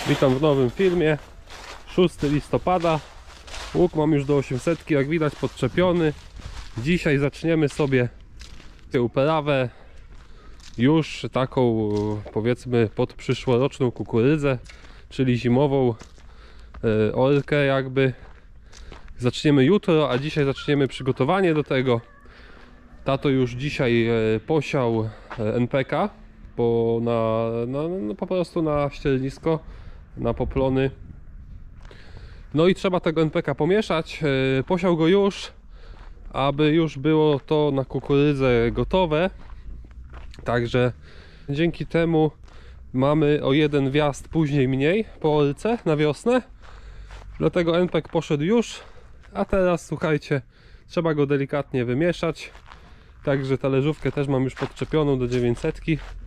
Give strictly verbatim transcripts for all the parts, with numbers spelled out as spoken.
Witam w nowym filmie. szóstego listopada. Łuk mam już do osiemset, jak widać, podczepiony. Dzisiaj zaczniemy sobie uprawę już taką, powiedzmy, pod przyszłoroczną kukurydzę, czyli zimową e, orkę jakby. Zaczniemy jutro, a dzisiaj zaczniemy przygotowanie do tego. Tato już dzisiaj e, posiał e, en pe ka po, na, na, no, po prostu na ściernisko, na poplony. No i trzeba tego en pe ka pomieszać. e, Posiał go już, aby już było to na kukurydzę gotowe. Także dzięki temu mamy o jeden wjazd później mniej po orce na wiosnę. Dlatego en pe ka poszedł już. A teraz słuchajcie, trzeba go delikatnie wymieszać. Także talerzówkę też mam już podczepioną do dziewięćset.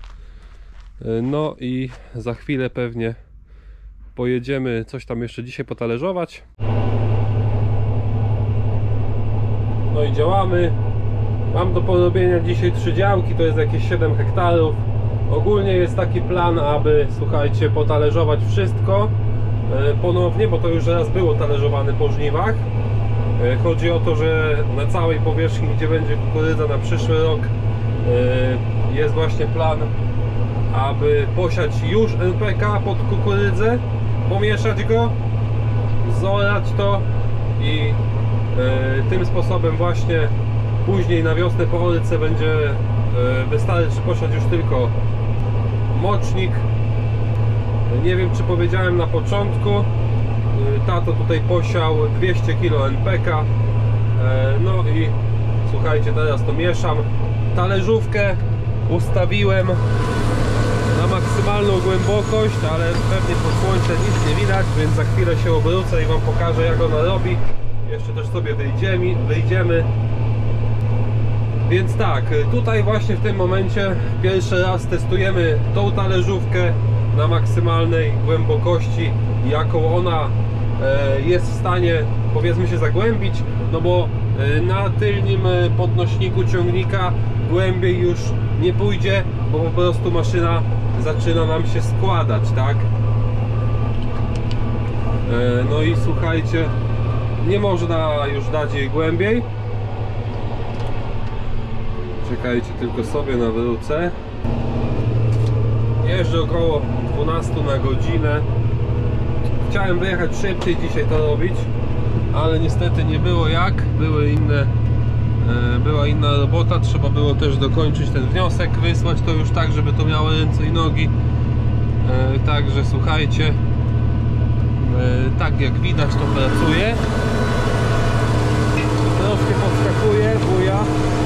No i za chwilę pewnie pojedziemy coś tam jeszcze dzisiaj potalerzować. No i działamy. Mam do porobienia dzisiaj trzy działki, to jest jakieś siedem hektarów. Ogólnie jest taki plan, aby, słuchajcie, potalerzować wszystko ponownie, bo to już raz było talerzowane po żniwach. Chodzi o to, że na całej powierzchni, gdzie będzie kukurydza na przyszły rok, jest właśnie plan, aby posiać już en pe ka pod kukurydzę, pomieszać go, zorać to i tym sposobem właśnie później na wiosnę po orce będzie wystarczy posiać już tylko mocznik. Nie wiem, czy powiedziałem na początku, tato tutaj posiał dwieście kilo en pe ka. No i słuchajcie, teraz to mieszam. Talerzówkę ustawiłem na maksymalną głębokość, ale pewnie pod słońcem nic nie widać, więc za chwilę się obrócę i wam pokażę, jak ona robi. Jeszcze też sobie wyjdziemy, wyjdziemy. Więc tak, tutaj właśnie w tym momencie pierwszy raz testujemy tą talerzówkę na maksymalnej głębokości, jaką ona jest w stanie, powiedzmy, się zagłębić, no bo na tylnym podnośniku ciągnika głębiej już nie pójdzie, bo po prostu maszyna zaczyna nam się składać, tak? No i słuchajcie, nie można już dać jej głębiej. Czekajcie, tylko sobie nawrócę. Jeżdżę około dwanaście na godzinę. Chciałem wyjechać szybciej dzisiaj to robić, ale niestety nie było jak. Były inne, była inna robota. Trzeba było też dokończyć ten wniosek, wysłać to już tak, żeby to miało ręce i nogi. Także słuchajcie, tak jak widać, to pracuje. Troszkę podskakuje, buja.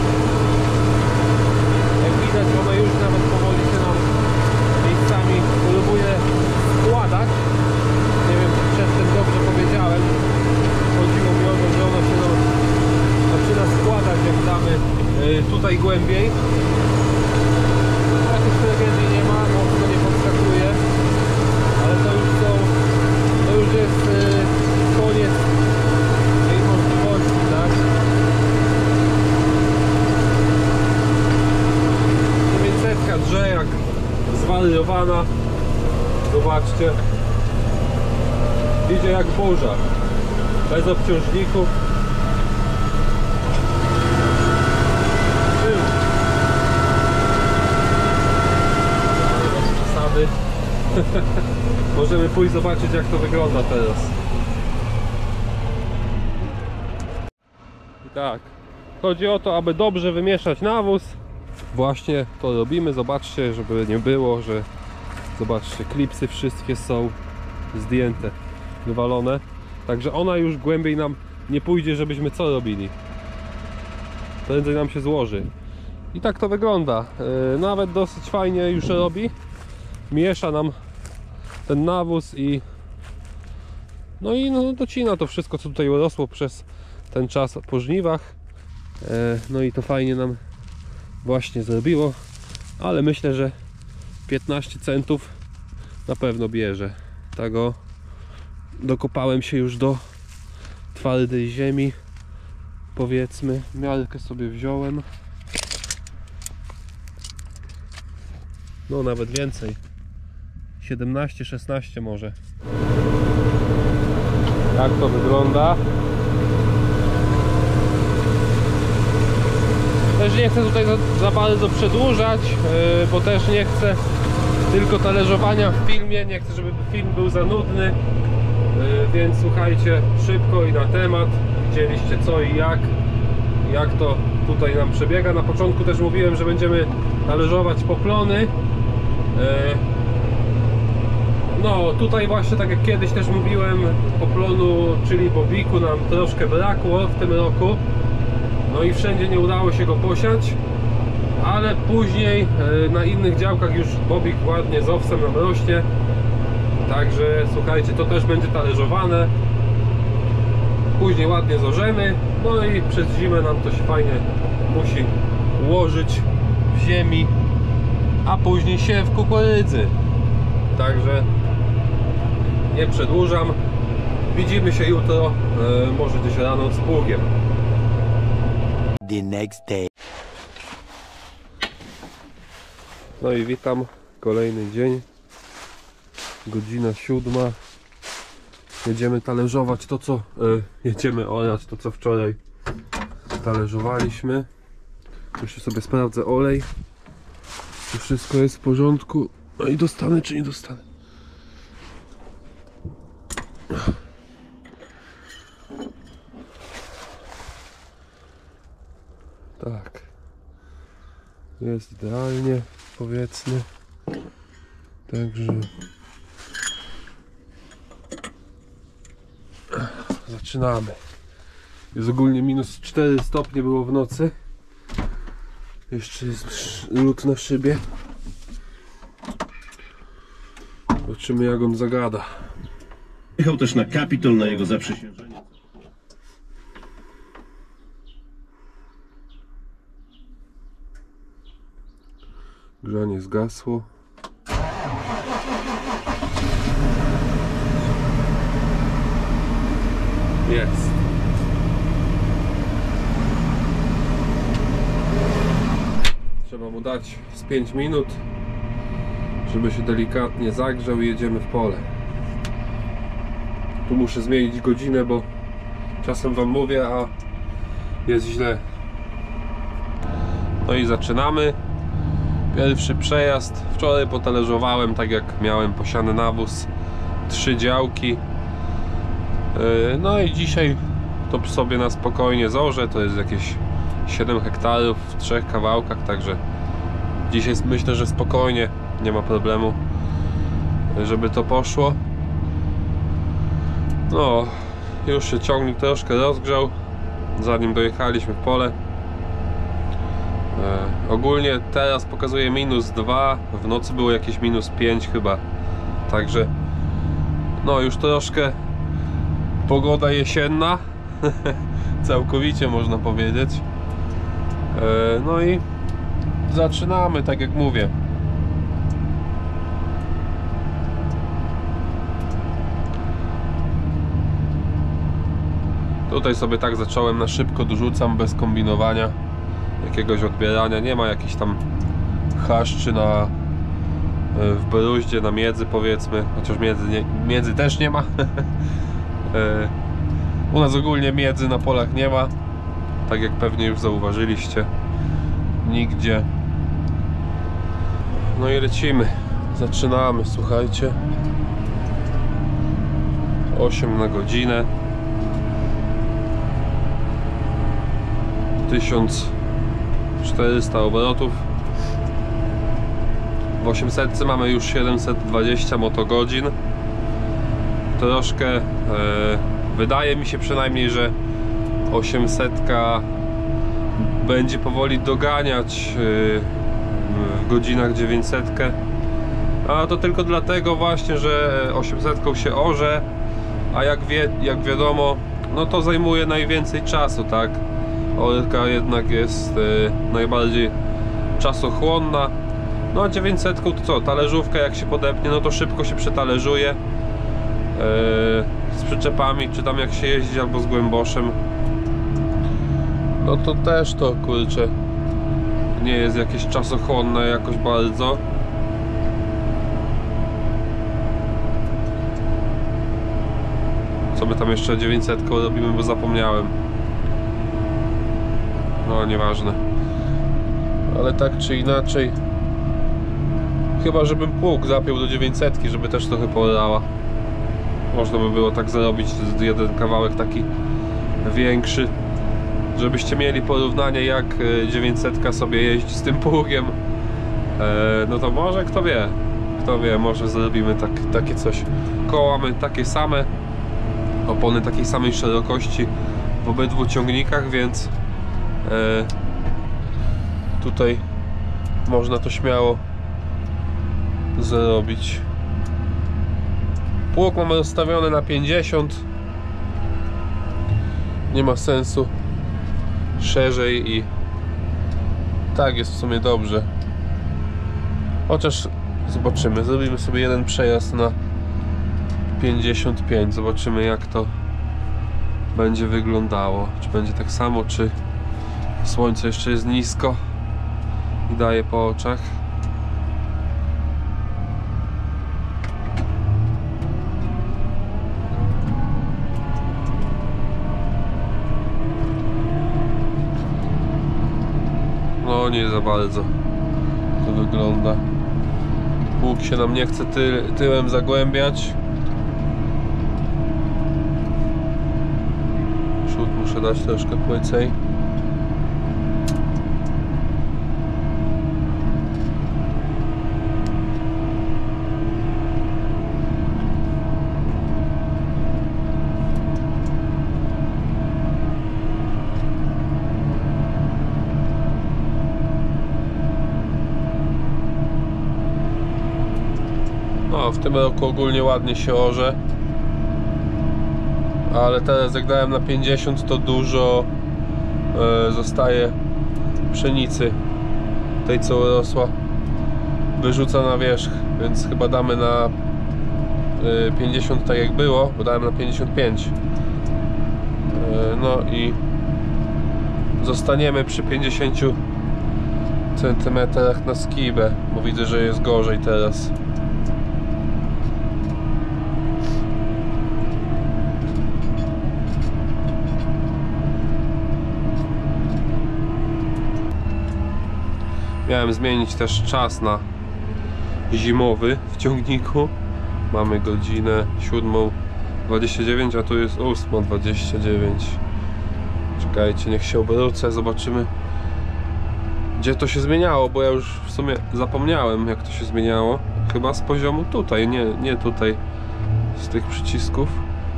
Jak widać, ona już nawet powoli się nam miejscami próbuje składać. Nie wiem, czy przedtem dobrze powiedziałem. Chodziło mi o to, że ona się nam zaczyna składać, jak damy tutaj głębiej. Jakiejś tragedii nie ma, mocno nie podskakuje. Ale to już są, to już jest koniec tej możliwości, tak? dziewięćset drze jak zwariowana. Zobaczcie, idzie jak burza, bez obciążników. Bez przesady. Możemy pójść zobaczyć, jak to wygląda teraz. I tak, chodzi o to, aby dobrze wymieszać nawóz. Właśnie to robimy. Zobaczcie, żeby nie było, że zobaczcie, klipsy wszystkie są zdjęte, wywalone. Także ona już głębiej nam nie pójdzie, żebyśmy co robili. Prędzej nam się złoży. I tak to wygląda. Yy, nawet dosyć fajnie już robi. Miesza nam ten nawóz i no i no, docina to wszystko, co tutaj urosło przez ten czas po żniwach. Yy, no i to fajnie nam właśnie zrobiło, ale myślę, że piętnaście centów na pewno bierze. Tak o, dokopałem się już do twardej ziemi, powiedzmy. Miarkę sobie wziąłem. No nawet więcej. siedemnaście szesnaście może. Tak to wygląda. Też nie chcę tutaj za, za bardzo przedłużać, yy, bo też nie chcę tylko talerzowania w filmie, nie chcę, żeby film był za nudny, yy, więc słuchajcie, szybko i na temat. Widzieliście co i jak, jak to tutaj nam przebiega. Na początku też mówiłem, że będziemy talerzować poplony. Yy, no tutaj właśnie, tak jak kiedyś też mówiłem, poplonu, czyli bobiku nam troszkę brakło w tym roku. No i wszędzie nie udało się go posiać, ale później na innych działkach już bobik ładnie z owsem nam rośnie. Także słuchajcie, to też będzie talerzowane. Później ładnie zorzemy, no i przez zimę nam to się fajnie musi ułożyć w ziemi, a później siew kukurydzy. Także nie przedłużam. Widzimy się jutro, może gdzieś rano z pługiem. The next day. No i witam, kolejny dzień, godzina siódma. Jedziemy talerzować to co, yy, jedziemy orać to co wczoraj talerzowaliśmy. Jeszcze sobie sprawdzę olej, czy wszystko jest w porządku. No i dostanę czy nie dostanę. Tak, jest idealnie, powiedzmy. Także zaczynamy. Jest ogólnie minus cztery stopnie było w nocy. Jeszcze jest lód na szybie. Zobaczymy jak on zagada. Jechał też na Kapitol na jego zaprzysiężenie. Grzanie zgasło. Jest. Trzeba mu dać z pięć minut, żeby się delikatnie zagrzał i jedziemy w pole. Tu muszę zmienić godzinę, bo czasem wam mówię, a jest źle. No i zaczynamy. Pierwszy przejazd. Wczoraj potalerzowałem, tak jak miałem posiany nawóz, trzy działki. No i dzisiaj to sobie na spokojnie zorzę. To jest jakieś siedem hektarów w trzech kawałkach, także dzisiaj myślę, że spokojnie, nie ma problemu, żeby to poszło. No, już się ciągnik troszkę rozgrzał, zanim dojechaliśmy w pole. E, ogólnie teraz pokazuje minus dwa, w nocy było jakieś minus pięć chyba, także no już troszkę pogoda jesienna całkowicie można powiedzieć. e, no i zaczynamy, tak jak mówię. Tutaj sobie tak zacząłem na szybko, dorzucam bez kombinowania, jakiegoś odbierania, nie ma jakichś tam chaszczy na w bruździe, na miedzy powiedzmy, chociaż miedzy, nie, miedzy też nie ma. U nas ogólnie miedzy na polach nie ma, tak jak pewnie już zauważyliście, nigdzie. No i lecimy, zaczynamy, słuchajcie. osiem na godzinę. tysiąc czterysta obrotów. W osiemset mamy już siedemset dwadzieścia motogodzin. Troszkę e, wydaje mi się przynajmniej, że osiemset będzie powoli doganiać e, w godzinach dziewięćset. A to tylko dlatego właśnie, że osiemset się orze, a jak, wie, jak wiadomo, no to zajmuje najwięcej czasu, tak? Orka jednak jest y, najbardziej czasochłonna. No a dziewięćset to co? Talerzówka jak się podepnie, no to szybko się przetalerzuje. Yy, z przyczepami, czy tam jak się jeździ albo z głęboszem, no to też to kurczę nie jest jakieś czasochłonne jakoś bardzo. sobie tam jeszcze dziewięćset robimy, bo zapomniałem. No nieważne. Ale tak czy inaczej, chyba żebym pług zapiął do dziewięćset, żeby też trochę polała. Można by było tak zrobić, jeden kawałek taki większy, żebyście mieli porównanie, jak dziewięćset sobie jeździ z tym pługiem. No to może, kto wie, kto wie, może zrobimy tak, takie coś. Koła mamy takie same, opony takiej samej szerokości w obydwu ciągnikach, więc tutaj można to śmiało zrobić. Pług mamy rozstawiony na pięćdziesiąt. Nie ma sensu szerzej i tak jest w sumie dobrze. Chociaż zobaczymy, zrobimy sobie jeden przejazd na pięćdziesiąt pięć. Zobaczymy, jak to będzie wyglądało. Czy będzie tak samo, czy słońce jeszcze jest nisko i daje po oczach. No nie za bardzo to wygląda. Pług się nam nie chce ty tyłem zagłębiać. Przód muszę dać troszkę płycej. No, w tym roku ogólnie ładnie się orze, ale teraz jak dałem na pięćdziesiąt, to dużo e, zostaje pszenicy, tej co rosła, wyrzuca na wierzch, więc chyba damy na e, pięćdziesiąt tak jak było, bo dałem na pięćdziesiąt pięć. E, no i zostaniemy przy pięćdziesięciu centymetrach na skibę, bo widzę, że jest gorzej teraz. Miałem zmienić też czas na zimowy w ciągniku. Mamy godzinę siódmą dwadzieścia dziewięć, a tu jest ósma dwadzieścia dziewięć. Czekajcie, niech się obrócę, zobaczymy, gdzie to się zmieniało, bo ja już w sumie zapomniałem, jak to się zmieniało. Chyba z poziomu tutaj, nie, nie tutaj, z tych przycisków.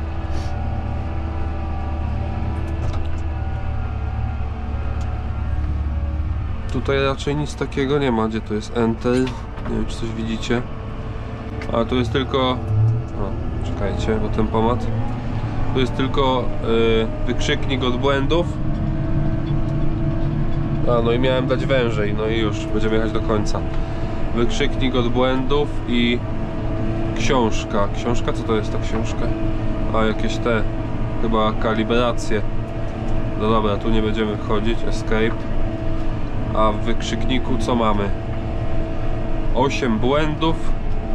Tutaj raczej nic takiego nie ma. Gdzie to jest Enter? Nie wiem, czy coś widzicie. A tu jest tylko... O, czekajcie, bo tempomat. Tu jest tylko yy, wykrzyknik od błędów. A, no i miałem dać wężej. No i już, będziemy jechać do końca. Wykrzyknik od błędów i książka. Książka? Co to jest ta książka? A, jakieś te... chyba kalibracje. No dobra, tu nie będziemy wchodzić. Escape. A w wykrzykniku co mamy? osiem błędów.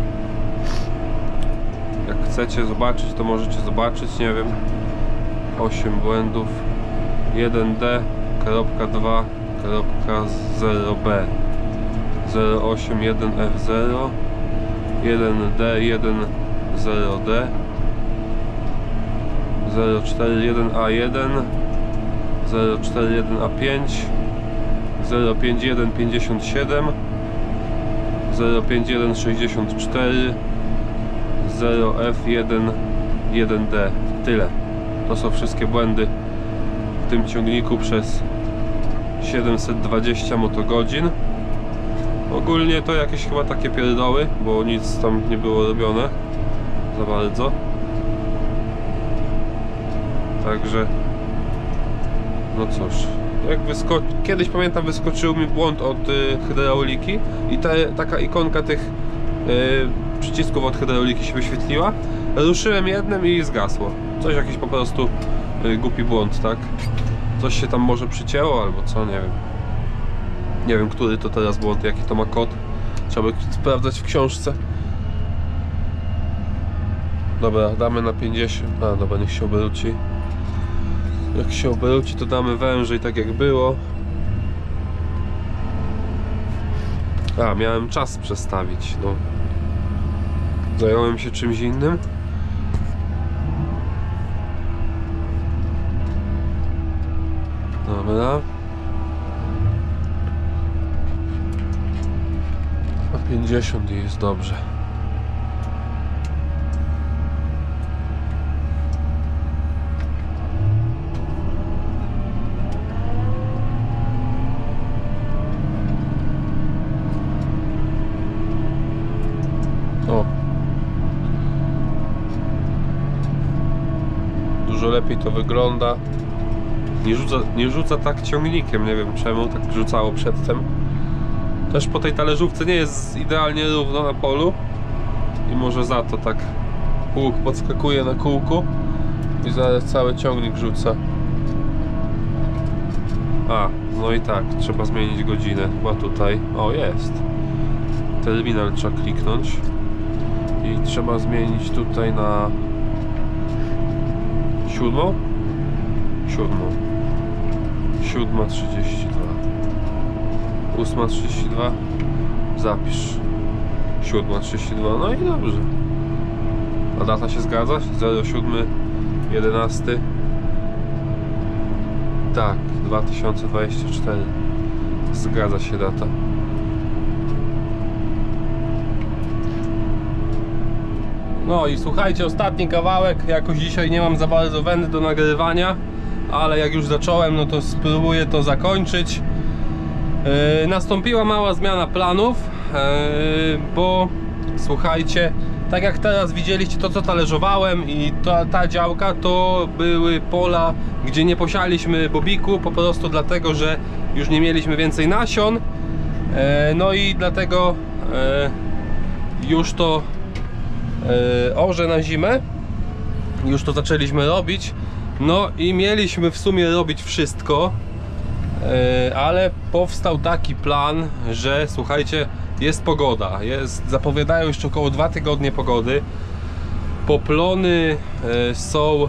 Jak chcecie zobaczyć, to możecie zobaczyć, nie wiem. osiem błędów. jeden D dwa zero B zero osiem jeden F zero jeden D jeden zero D zero cztery jeden A jeden zero cztery jeden A pięć zero pięć jeden pięćdziesiąt siedem zero pięć jeden sześćdziesiąt cztery zero F jeden jeden D. Tyle. To są wszystkie błędy w tym ciągniku przez siedemset dwadzieścia motogodzin. Ogólnie to jakieś chyba takie pierdoły, bo nic tam nie było robione za bardzo. Także no cóż, jak wysko... kiedyś pamiętam, wyskoczył mi błąd od y, hydrauliki i ta, taka ikonka tych y, przycisków od hydrauliki się wyświetliła. Ruszyłem jednym i zgasło. Coś jakiś po prostu y, głupi błąd, tak? Coś się tam może przycięło albo co, nie wiem. Nie wiem, który to teraz błąd, jaki to ma kod. Trzeba by sprawdzać w książce. Dobra, damy na pięćdziesiąt. A dobra, niech się obróci. Jak się obróci, to damy wężej, tak jak było. A, miałem czas przestawić, no. Zająłem się czymś innym. Dobra. A pięćdziesiąt jest dobrze. O. Dużo lepiej to wygląda. Nie rzuca, nie rzuca tak ciągnikiem, nie wiem czemu tak rzucało przedtem. Też po tej talerzówce nie jest idealnie równo na polu i może za to tak pług podskakuje na kółku i zaraz cały ciągnik rzuca. A, no i tak, trzeba zmienić godzinę, chyba tutaj, o jest. Terminal trzeba kliknąć i trzeba zmienić tutaj na siódmą? Siódmą. Siódma trzydzieści dwa. Ósma trzydzieści dwa. Zapisz. Siódma trzydzieści dwa. No i dobrze. A data się zgadza? zero siedem jedenaście. Tak, dwa tysiące dwadzieścia cztery. Zgadza się data. No i słuchajcie, ostatni kawałek. Jakoś dzisiaj nie mam za bardzo wędy do nagrywania, ale jak już zacząłem, no to spróbuję to zakończyć. Yy, nastąpiła mała zmiana planów, yy, bo słuchajcie, tak jak teraz widzieliście to, co talerzowałem i ta, ta działka, to były pola, gdzie nie posialiśmy bobiku, po prostu dlatego, że już nie mieliśmy więcej nasion. Yy, no i dlatego yy, już to yy, orze na zimę, już to zaczęliśmy robić. No i mieliśmy w sumie robić wszystko, yy, ale powstał taki plan, że słuchajcie, jest pogoda, jest, zapowiadają jeszcze około dwa tygodnie pogody. Poplony yy, są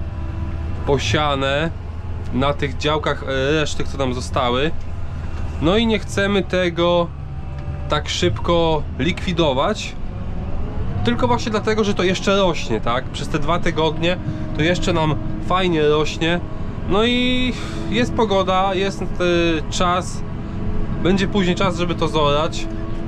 posiane na tych działkach yy, reszty, co nam zostały. No i nie chcemy tego tak szybko likwidować, tylko właśnie dlatego, że to jeszcze rośnie, tak? Przez te dwa tygodnie to jeszcze nam fajnie rośnie. No i jest pogoda, jest y, czas. Będzie później czas, żeby to zorać.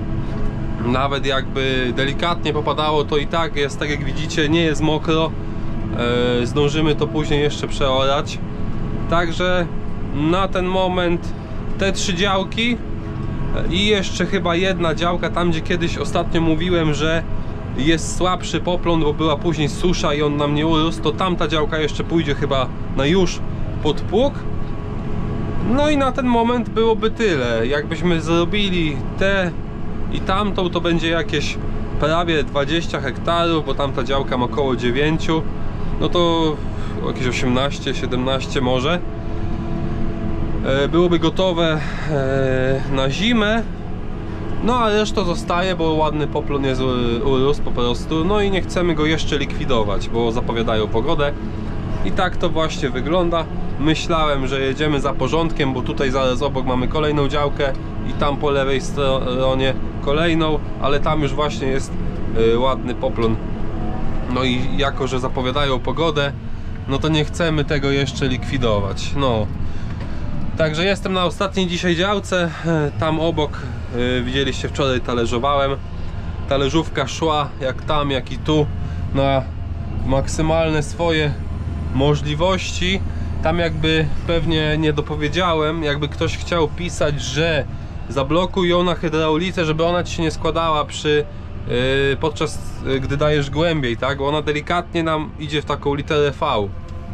Nawet jakby delikatnie popadało, to i tak jest, tak jak widzicie, nie jest mokro. y, Zdążymy to później jeszcze przeorać. Także na ten moment te trzy działki i jeszcze chyba jedna działka tam, gdzie kiedyś ostatnio mówiłem, że jest słabszy poplon, bo była później susza i on nam nie urósł, to tamta działka jeszcze pójdzie chyba na już pod pług. No i na ten moment byłoby tyle. Jakbyśmy zrobili te i tamtą, to będzie jakieś prawie dwadzieścia hektarów, bo tamta działka ma około dziewięć, no to jakieś osiemnaście siedemnaście może. Byłoby gotowe na zimę. No a reszta zostaje, bo ładny poplon jest urósł po prostu. No i nie chcemy go jeszcze likwidować, bo zapowiadają pogodę. I tak to właśnie wygląda. Myślałem, że jedziemy za porządkiem, bo tutaj zaraz obok mamy kolejną działkę i tam po lewej stronie kolejną, ale tam już właśnie jest ładny poplon. No i jako, że zapowiadają pogodę, no to nie chcemy tego jeszcze likwidować. No. Także jestem na ostatniej dzisiaj działce. Tam obok, yy, widzieliście, wczoraj talerzowałem. Talerzówka szła jak tam, jak i tu, na maksymalne swoje możliwości. Tam jakby pewnie nie dopowiedziałem, jakby ktoś chciał pisać, że zablokuj ją na hydraulice, żeby ona ci się nie składała przy yy, podczas yy, gdy dajesz głębiej, tak? Bo ona delikatnie nam idzie w taką literę V,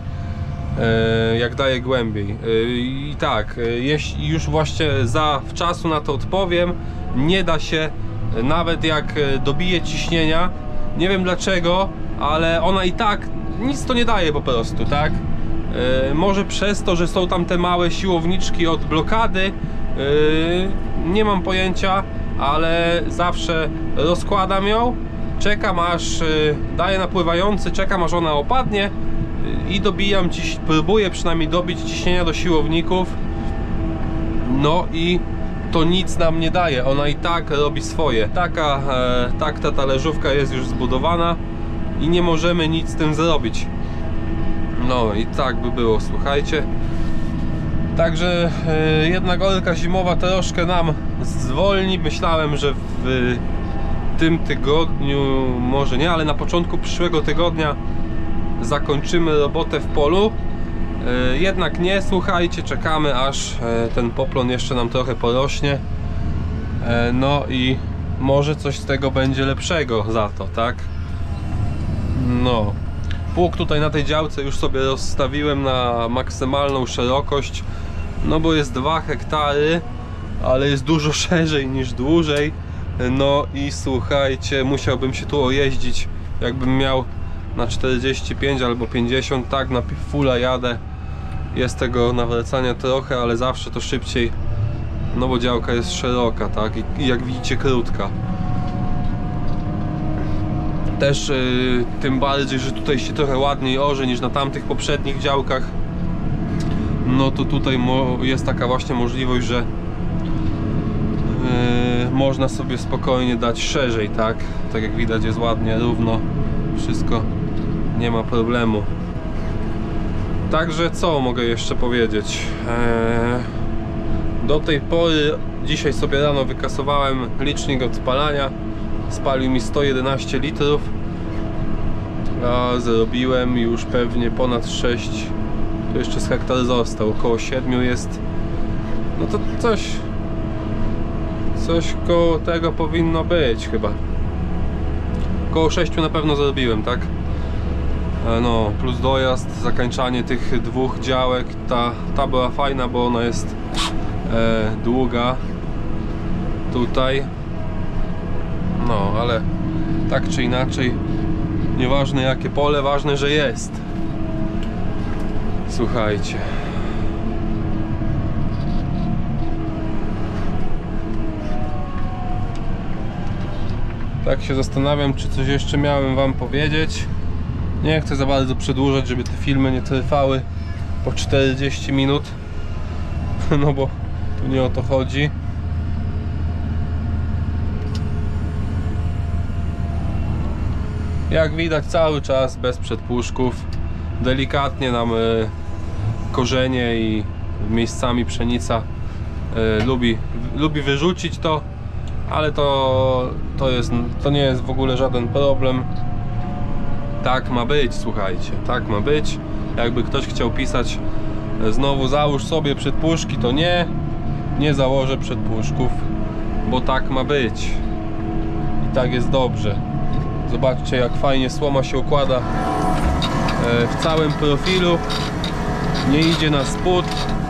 jak daje głębiej. I tak, jeśli już właśnie zawczasu na to odpowiem, nie da się, nawet jak dobije ciśnienia, nie wiem dlaczego, ale ona i tak nic to nie daje po prostu, tak? Może przez to, że są tam te małe siłowniczki od blokady, nie mam pojęcia, ale zawsze rozkładam ją czekam aż y, daję napływający, czekam aż ona opadnie y, i dobijam dziś, próbuję przynajmniej dobić ciśnienia do siłowników. No i to nic nam nie daje, ona i tak robi swoje. Taka, e, tak ta talerzówka jest już zbudowana i nie możemy nic z tym zrobić. No i tak by było, słuchajcie. Także e, jedna golka zimowa troszkę nam zwolni. Myślałem, że w tym tygodniu może nie, ale na początku przyszłego tygodnia zakończymy robotę w polu. E, jednak nie, słuchajcie, czekamy aż e, ten poplon jeszcze nam trochę porośnie. E, no i może coś z tego będzie lepszego za to, tak? No. Pług tutaj na tej działce już sobie rozstawiłem na maksymalną szerokość, no bo jest dwa hektary, ale jest dużo szerzej niż dłużej. No i słuchajcie, musiałbym się tu ojeździć, jakbym miał na czterdzieści pięć albo pięćdziesiąt, tak na fulla jadę. Jest tego nawracania trochę, ale zawsze to szybciej, no bo działka jest szeroka, tak, i, i jak widzicie krótka. Też yy, tym bardziej, że tutaj się trochę ładniej orze niż na tamtych poprzednich działkach. No to tutaj jest taka właśnie możliwość, że yy, można sobie spokojnie dać szerzej, tak? Tak jak widać jest ładnie, równo, wszystko, nie ma problemu. Także co mogę jeszcze powiedzieć? Eee, do tej pory, dzisiaj sobie rano wykasowałem licznik od spalania. Spalił mi sto jedenaście litrów, a zrobiłem już pewnie ponad sześć. To jeszcze z hektar został, około siedmiu jest. No to coś Coś koło tego powinno być chyba. Koło sześciu na pewno zrobiłem, tak? No, plus dojazd, zakończanie tych dwóch działek. Ta, ta była fajna, bo ona jest e, długa tutaj. No, ale tak czy inaczej, nieważne jakie pole, ważne, że jest. Słuchajcie. Tak się zastanawiam, czy coś jeszcze miałem wam powiedzieć. Nie chcę za bardzo przedłużać, żeby te filmy nie trwały po czterdzieści minut. No bo tu nie o to chodzi. Jak widać, cały czas bez przedpuszków. Delikatnie nam y, korzenie i miejscami pszenica y, lubi, lubi wyrzucić to, ale to, to, jest, to nie jest w ogóle żaden problem. Tak ma być, słuchajcie, tak ma być. Jakby ktoś chciał pisać znowu załóż sobie przedpuszki, to nie, nie założę przedpuszków, bo tak ma być i tak jest dobrze. Zobaczcie, jak fajnie słoma się układa w całym profilu, nie idzie na spód.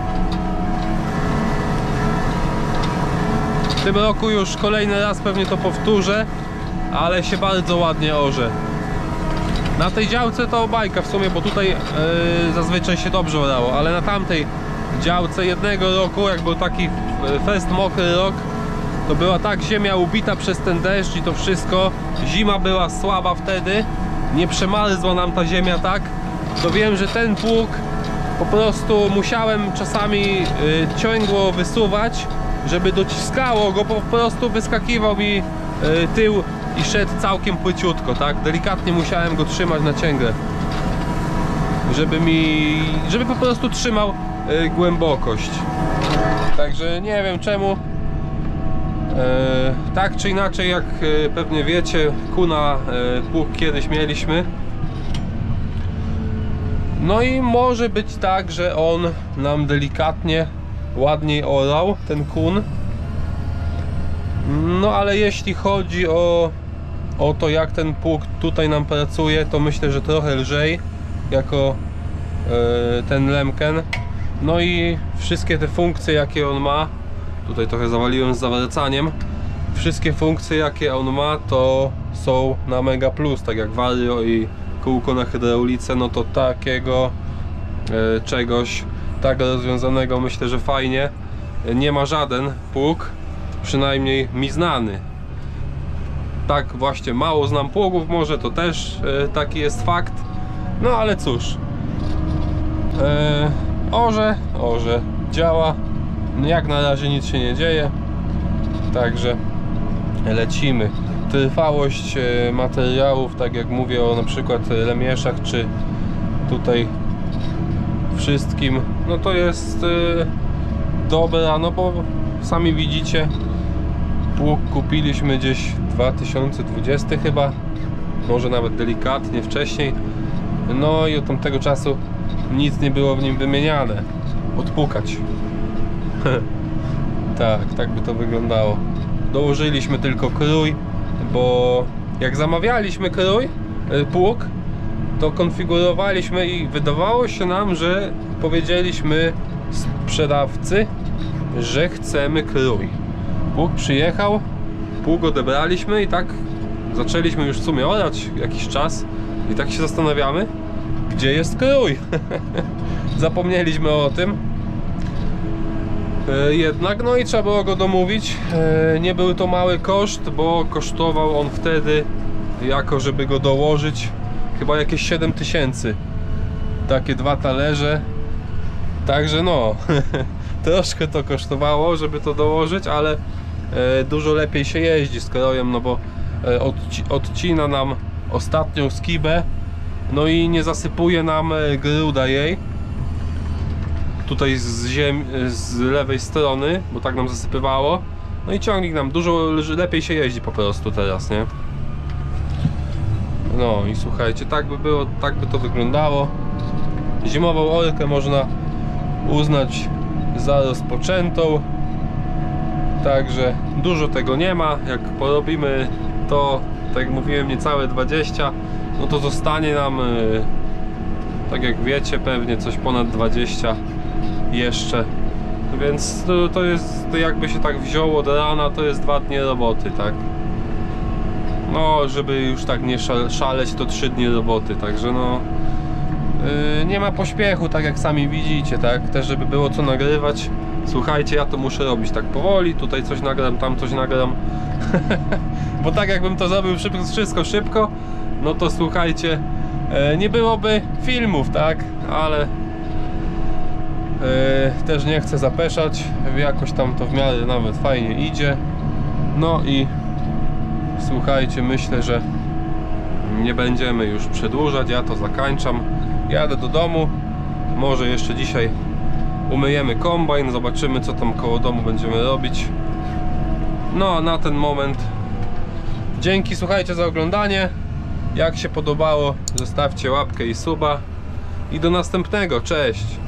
W tym roku już kolejny raz pewnie to powtórzę, ale się bardzo ładnie orze. Na tej działce to bajka w sumie, bo tutaj yy, zazwyczaj się dobrze orało, ale na tamtej działce jednego roku, jak był taki fest mokry rok, to była tak ziemia ubita przez ten deszcz i to wszystko. Zima była słaba wtedy, nie przemarzła nam ta ziemia tak. To wiem, że ten pług po prostu musiałem czasami yy, ciągło wysuwać, żeby dociskało go, po prostu wyskakiwał mi yy, tył i szedł całkiem płyciutko, tak? Delikatnie musiałem go trzymać na cięgle, żeby mi, żeby po prostu trzymał y, głębokość. Także nie wiem czemu. E, tak czy inaczej, jak y, pewnie wiecie, kuna y, pług kiedyś mieliśmy. No i może być tak, że on nam delikatnie ładniej orał, ten kun. No ale jeśli chodzi o o to, jak ten pług tutaj nam pracuje, to myślę, że trochę lżej jako yy, ten Lemken. No i wszystkie te funkcje, jakie on ma, tutaj trochę zawaliłem z zawracaniem, wszystkie funkcje, jakie on ma, to są na Mega Plus, tak jak Vario i kółko na hydraulice. No to takiego yy, czegoś tak rozwiązanego myślę, że fajnie nie ma żaden pług, przynajmniej mi znany. tak właśnie mało znam pługów, może to też e, taki jest fakt. No ale cóż, e, orze, orze, działa. Jak na razie nic się nie dzieje, także lecimy. Trwałość e, materiałów, tak jak mówię o na przykład lemieszach, czy tutaj wszystkim, no to jest e, dobra, no bo sami widzicie, pług kupiliśmy gdzieś dwa tysiące dwudziesty chyba, może nawet delikatnie wcześniej, no i od tamtego czasu nic nie było w nim wymieniane. Odpukać. Tak, tak by to wyglądało. Dołożyliśmy tylko krój, bo jak zamawialiśmy krój, pług, to konfigurowaliśmy i wydawało się nam, że powiedzieliśmy sprzedawcy, że chcemy krój. Pług przyjechał, pług odebraliśmy i tak zaczęliśmy już w sumie orać jakiś czas i tak się zastanawiamy, gdzie jest krój. Zapomnieliśmy o tym. Jednak, no i trzeba było go domówić. Nie był to mały koszt, bo kosztował on wtedy, jako żeby go dołożyć, chyba jakieś siedem tysięcy. Takie dwa talerze. Także no, troszkę to kosztowało, żeby to dołożyć, ale dużo lepiej się jeździ z krojem, no bo odci odcina nam ostatnią skibę, no i nie zasypuje nam gruda jej tutaj z, ziem z lewej strony, bo tak nam zasypywało. No i ciągnik nam dużo lepiej się jeździ po prostu teraz, nie? No i słuchajcie, tak by było, tak by to wyglądało. Zimową orkę można uznać za rozpoczętą. Także dużo tego nie ma. Jak porobimy to, tak jak mówiłem, niecałe dwadzieścia, no to zostanie nam, tak jak wiecie, pewnie coś ponad dwadzieścia jeszcze. Więc to, to jest, to jakby się tak wzięło do rana, to jest dwa dni roboty, tak? No, żeby już tak nie szaleć, to trzy dni roboty, także no yy, nie ma pośpiechu, tak jak sami widzicie, tak? Też żeby było co nagrywać. Słuchajcie, ja to muszę robić tak powoli, tutaj coś nagram, tam coś nagram. Bo tak jakbym to zrobił szybko, wszystko szybko, no to słuchajcie, yy, nie byłoby filmów, tak? Ale Yy, też nie chcę zapeszać, jakoś tam to w miarę nawet fajnie idzie. No i słuchajcie, myślę, że nie będziemy już przedłużać, ja to zakończam, jadę do domu, może jeszcze dzisiaj umyjemy kombajn, zobaczymy co tam koło domu będziemy robić. No a na ten moment dzięki, słuchajcie, za oglądanie. Jak się podobało, zostawcie łapkę i suba i do następnego, cześć.